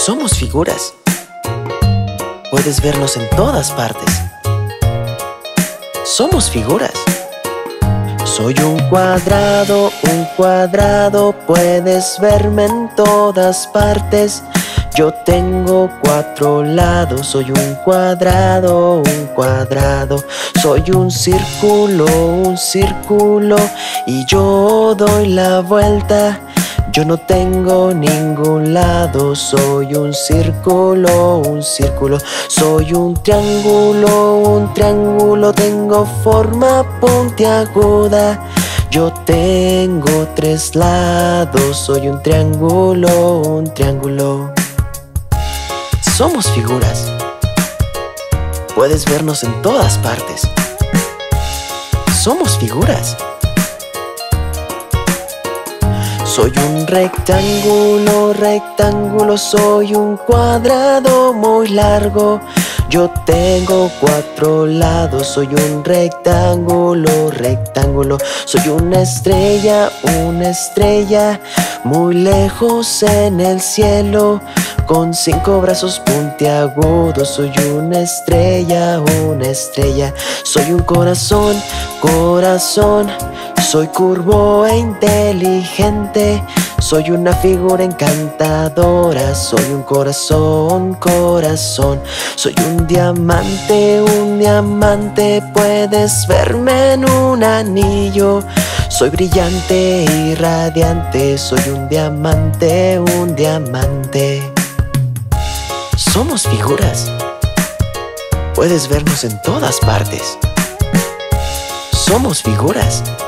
Somos figuras. Puedes vernos en todas partes. Somos figuras. Soy un cuadrado, puedes verme en todas partes. Yo tengo 4 lados, soy un cuadrado, Soy un círculo, y yo doy la vuelta. Yo no tengo ningún lado, soy un círculo, Soy un triángulo, tengo forma puntiaguda. Yo tengo 3 lados, soy un triángulo. Somos figuras. Puedes vernos en todas partes. Somos figuras. Soy un rectángulo, soy un cuadrado muy largo. Yo tengo 4 lados, soy un rectángulo. Soy una estrella, muy lejos en el cielo, con 5 brazos puntiagudos. Soy una estrella. Soy un corazón, soy curvo e inteligente. Soy una figura encantadora, soy un corazón. Soy un diamante, puedes verme en un anillo. Soy brillante y radiante, soy un diamante. Somos figuras. Puedes vernos en todas partes. Somos figuras.